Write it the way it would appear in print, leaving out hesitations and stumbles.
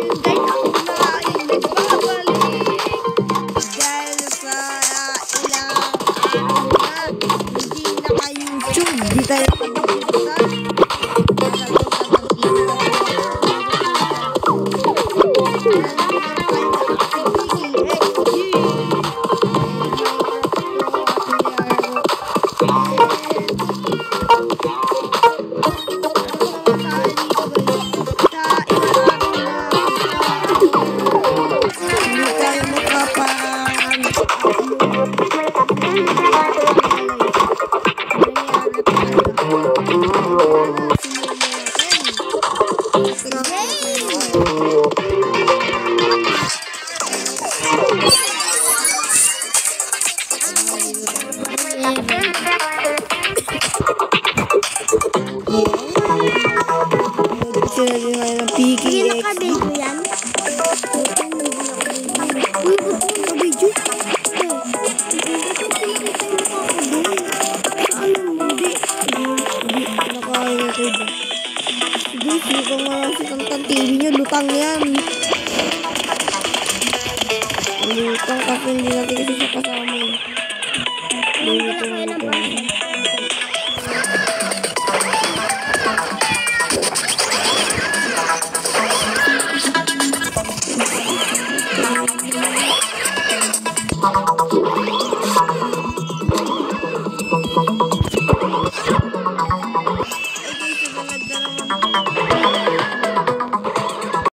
Guys, ako na ay nagbabalik. Dahil sa ilang araw na hindi naka-YouTube. Di tayo nakapagpunta. Hindi naka-video yan. Uy, ba't naka-video? Hindi, nakain ako dyan. Guys, mukhang marasikan kang TV nyo. Lutang yan. Lutang kasi hindi natin kasi siya kasama. Hindi ko na kailan ba?